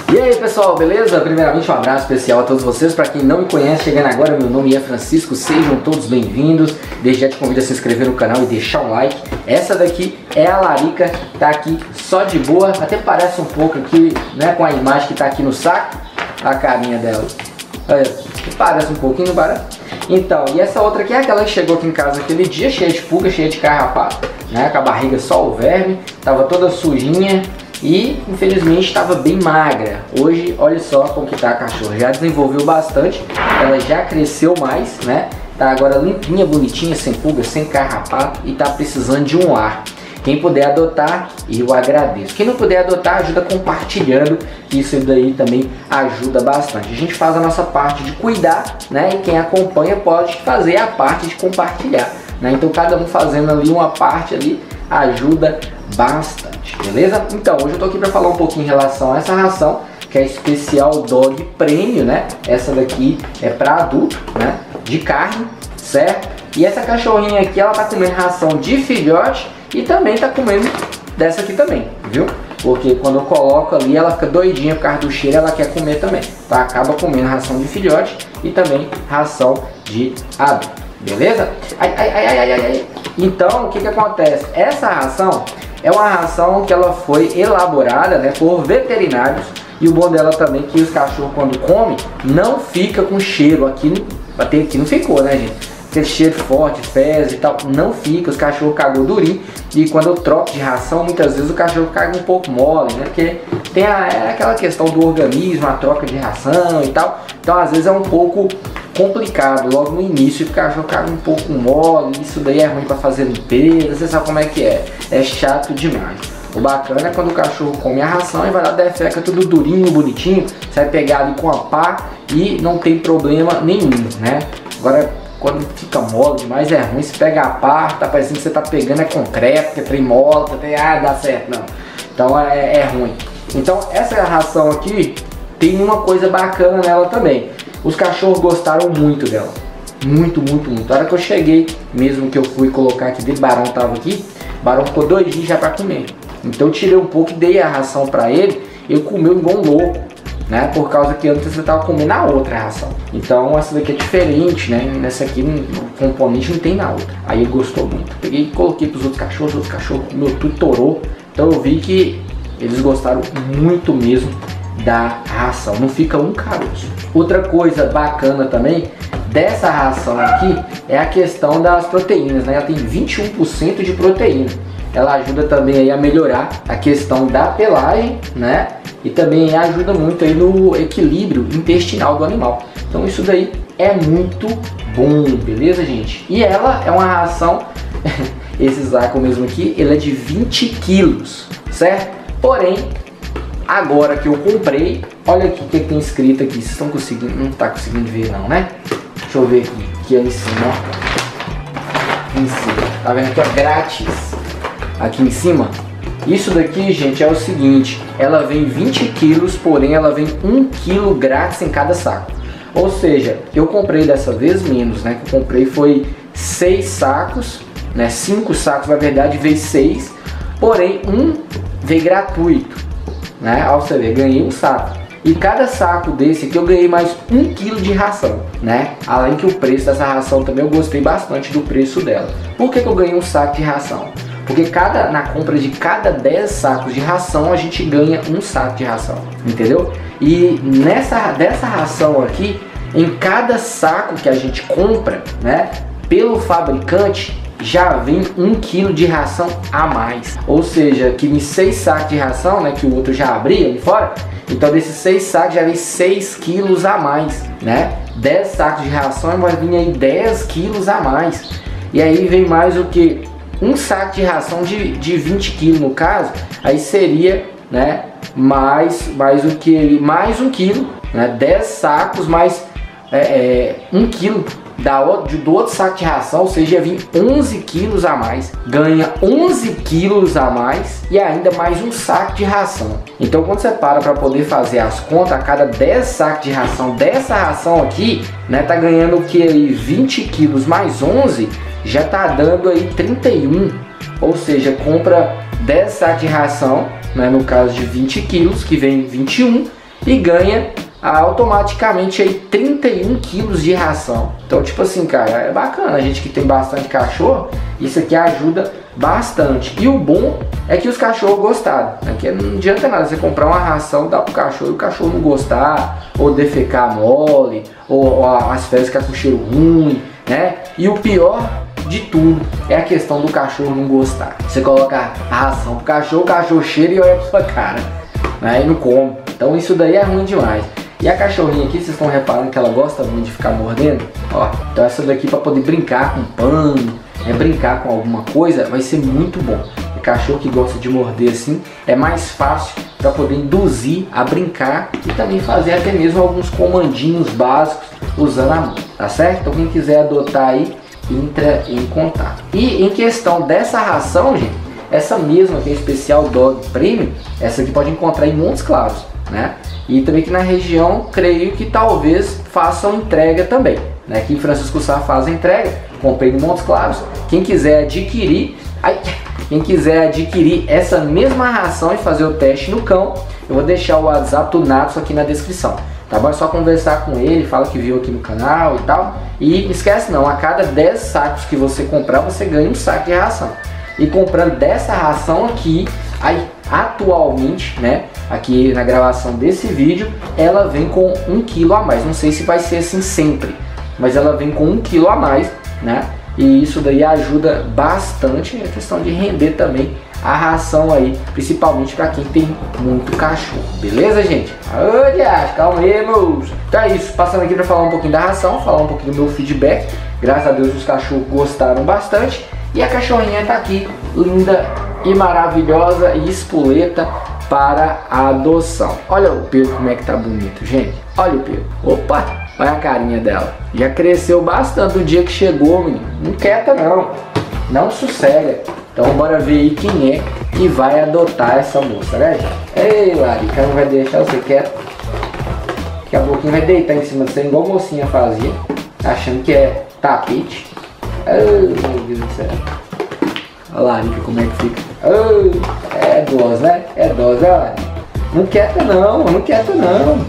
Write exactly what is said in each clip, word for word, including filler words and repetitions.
E aí pessoal, beleza? Primeiramente um abraço especial a todos vocês. Para quem não me conhece, chegando agora, meu nome é Francisco, sejam todos bem-vindos. Desde já te convido a se inscrever no canal e deixar um like. Essa daqui é a Larica, tá aqui só de boa, até parece um pouco aqui, né, com a imagem que tá aqui no saco, a carinha dela. Olha, parece um pouquinho, não para? Então, e essa outra aqui é aquela que chegou aqui em casa aquele dia, cheia de pulga, cheia de carrapato, né, com a barriga só o verme, tava toda sujinha. E infelizmente estava bem magra. Hoje, olha só como que tá a cachorra. Já desenvolveu bastante, ela já cresceu mais, né? Tá agora limpinha, bonitinha, sem pulga, sem carrapato e tá precisando de um lar. Quem puder adotar, eu agradeço. Quem não puder adotar, ajuda compartilhando, que isso daí também ajuda bastante. A gente faz a nossa parte de cuidar, né? E quem acompanha pode fazer a parte de compartilhar, né? Então cada um fazendo ali uma parte ali ajuda bastante, beleza? Então, hoje eu tô aqui para falar um pouquinho em relação a essa ração, que é especial Dog Premium, né? Essa daqui é para adulto, né? De carne, certo? E essa cachorrinha aqui, ela tá comendo ração de filhote e também tá comendo dessa aqui também, viu? Porque quando eu coloco ali, ela fica doidinha por causa do cheiro, ela quer comer também. Tá? Acaba comendo ração de filhote e também ração de adulto, beleza? Ai, ai, ai, ai, ai, ai. Então, o que que acontece? Essa ração é uma ração que ela foi elaborada, né, por veterinários. E o bom dela também é que os cachorros, quando comem, não fica com cheiro. Aqui, até aqui não ficou, né, gente? Aquele cheiro forte, fezes e tal, não fica. Os cachorros cagam durinho. E quando eu troco de ração, muitas vezes o cachorro caga um pouco mole, né? Porque tem a, é aquela questão do organismo, a troca de ração e tal. Então, às vezes é um pouco complicado logo no início, o cachorro caga um pouco mole. Isso daí é ruim para fazer limpeza, você sabe como é que é. É chato demais. O bacana é quando o cachorro come a ração e vai lá, defeca tudo durinho, bonitinho. Você vai pegar ali com a pá e não tem problema nenhum, né? Agora, quando fica mole demais é ruim. Se pega a pá, tá parecendo que você tá pegando é concreto, que é trem mole, tem, ah, dá certo, não. Então é, é ruim. Então essa ração aqui tem uma coisa bacana nela também. Os cachorros gostaram muito dela. Muito, muito, muito. A hora que eu cheguei, mesmo que eu fui colocar aqui dentro, o Barão tava aqui, o Barão ficou dois dias já pra comer. Então eu tirei um pouco e dei a ração pra ele, ele comeu igual um louco, né? Por causa que antes você tava comendo a outra ração. Então essa daqui é diferente, né? Nessa aqui o componente não tem na outra. Aí ele gostou muito. Peguei e coloquei pros outros cachorros, os outros cachorros comeu tudo, torou. Então eu vi que eles gostaram muito mesmo da ração, não fica um caroço. Outra coisa bacana também dessa ração aqui é a questão das proteínas, né? Ela tem vinte e um por cento de proteína. Ela ajuda também aí a melhorar a questão da pelagem, né? E também ajuda muito aí no equilíbrio intestinal do animal. Então isso daí é muito bom, beleza, gente? E ela é uma ração, esse saco mesmo aqui, ele é de vinte quilos, certo? Porém, agora que eu comprei, olha aqui o que tem escrito aqui. Vocês estão conseguindo? Não tá conseguindo ver não, né? Deixa eu ver aqui. Aqui é em cima, ó. Aqui em cima. Tá vendo aqui, ó? Grátis. Aqui em cima. Isso daqui, gente, é o seguinte. Ela vem vinte quilos, porém ela vem um quilo grátis em cada saco. Ou seja, eu comprei dessa vez menos, né? Que eu comprei foi seis sacos, né? Cinco sacos, na verdade, veio seis. Porém, um veio gratuito, né? Ó, você vê, ganhei um saco. E cada saco desse aqui eu ganhei mais um quilo de ração, né? Além que o preço dessa ração também eu gostei bastante do preço dela. Por que que eu ganhei um saco de ração? Porque cada, na compra de cada dez sacos de ração a gente ganha um saco de ração, entendeu? E nessa dessa ração aqui, em cada saco que a gente compra, né? Pelo fabricante, já vem um quilo de ração a mais. Ou seja, que em seis sacos de ração, né, que o outro já abria ali fora, então desses seis sacos já vem seis quilos a mais, né? dez sacos de ração vai vir aí dez quilos a mais. E aí vem mais o que? Um saco de ração de, de vinte quilos no caso, aí seria, né, mais, mais o que? Mais um quilo, né? dez sacos mais é, é, um quilo da, do outro saco de ração, ou seja, vem onze quilos a mais. Ganha onze quilos a mais e ainda mais um saco de ração. Então quando você para para poder fazer as contas, a cada dez sacos de ração dessa ração aqui, né, tá ganhando o que aí? vinte quilos mais onze, já tá dando aí trinta e um. Ou seja, compra dez sacos de ração, né, no caso de vinte quilos, que vem vinte e um, e ganha automaticamente aí trinta e um quilos de ração. Então, tipo assim, cara, é bacana. A gente que tem bastante cachorro, isso aqui ajuda bastante. E o bom é que os cachorros gostaram, né? Que não adianta nada você comprar uma ração, dar pro cachorro e o cachorro não gostar, ou defecar mole, ou, ou as fezes ficar com cheiro ruim, né? E o pior de tudo é a questão do cachorro não gostar. Você coloca a ração pro cachorro, o cachorro cheira e olha pra sua cara, né? E não come. Então isso daí é ruim demais. E a cachorrinha aqui, vocês estão reparando que ela gosta muito de ficar mordendo? Ó, então essa daqui para poder brincar com pano, é brincar com alguma coisa, vai ser muito bom. O cachorro que gosta de morder assim, é mais fácil para poder induzir a brincar e também fazer até mesmo alguns comandinhos básicos usando a mão, tá certo? Então quem quiser adotar aí, entra em contato. E em questão dessa ração, gente, essa mesma que é especial Dog Premium, essa aqui pode encontrar em Montes Claros, né? E também que na região, creio que talvez façam entrega também, né? Aqui em Francisco Sá faz a entrega, comprei em Montes Claros. Quem quiser adquirir, ai, quem quiser adquirir essa mesma ração e fazer o teste no cão, eu vou deixar o WhatsApp do Natos aqui na descrição, tá bom? É só conversar com ele, fala que viu aqui no canal e tal. E não esquece não, a cada dez sacos que você comprar, você ganha um saco de ração. E comprando dessa ração aqui, aí atualmente, né, aqui na gravação desse vídeo, ela vem com um quilo a mais. Não sei se vai ser assim sempre, mas ela vem com um quilo a mais, né? E isso daí ajuda bastante a questão de render também a ração aí, principalmente para quem tem muito cachorro, beleza, gente? Olha, calma aí, meus. Então é isso, passando aqui para falar um pouquinho da ração, falar um pouquinho do meu feedback. Graças a Deus os cachorros gostaram bastante. E a cachorrinha tá aqui, linda e maravilhosa e espoleta para a adoção. Olha o pelo como é que tá bonito, gente. Olha o pelo. Opa, olha a carinha dela. Já cresceu bastante o dia que chegou, menino. Não quieta não, não sossega. Então bora ver aí quem é que vai adotar essa moça, né, gente? Ei, Larica, não vai deixar você quieto. Daqui a pouquinho vai deitar em cima de você, igual a mocinha fazia, achando que é tapete. Oh, meu Deus do céu. Olha lá, Larica, como é que fica. Oh, é dose, né? É dose, né, Larica? Não quieta não, não quieta não.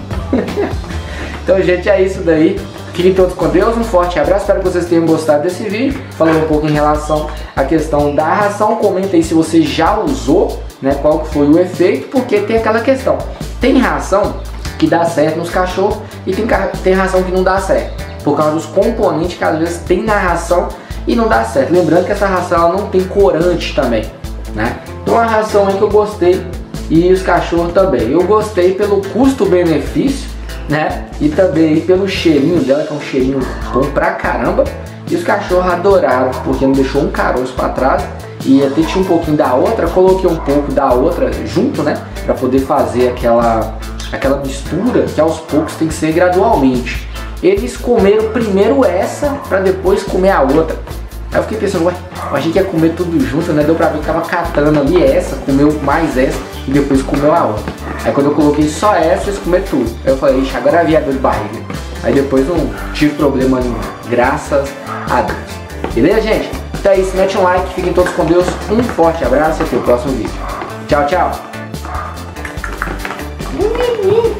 Então, gente, é isso daí. Fiquem todos com Deus, um forte abraço, espero que vocês tenham gostado desse vídeo, falando um pouco em relação à questão da ração. Comenta aí se você já usou, né, qual que foi o efeito, porque tem aquela questão, tem ração que dá certo nos cachorros e tem, tem ração que não dá certo, por causa dos componentes que às vezes tem na ração e não dá certo. Lembrando que essa ração ela não tem corante também, né? Então a ração aí que eu gostei e os cachorros também, eu gostei pelo custo-benefício, né? E também pelo cheirinho dela, que é um cheirinho bom pra caramba. E os cachorros adoraram, porque não deixou um caroço pra trás. E até tinha um pouquinho da outra, coloquei um pouco da outra junto, né? Pra poder fazer aquela, aquela mistura, que aos poucos tem que ser gradualmente. Eles comeram primeiro essa, pra depois comer a outra. Aí eu fiquei pensando, ué, eu achei que ia comer tudo junto, né? Deu pra ver que tava catando ali essa, comeu mais essa e depois comeu a outra. Aí quando eu coloquei só essa, eles comeram tudo. Aí eu falei, ixi, agora havia dor de barriga. Aí depois não tive problema nenhum, graças a Deus. Beleza, gente? Então é isso, mete um like, fiquem todos com Deus. Um forte abraço e até o próximo vídeo. Tchau, tchau.